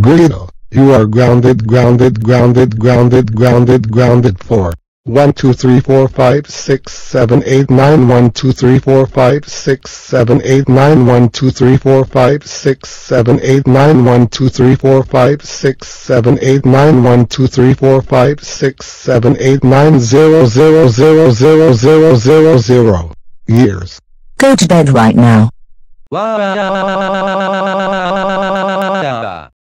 Greedo, you are grounded, grounded, grounded, grounded, grounded, grounded for 1 2 3 4 5 6 7 8 9 1 2 3 4 5 6 7 8 9 1 2 3 4 5 6 7 8 9 1 2 3 4 5 6 7 8 9 1 2 3 4 5 6 7 8 9 0 0 0 0 0 0 0 years. Go to bed right now. Wow.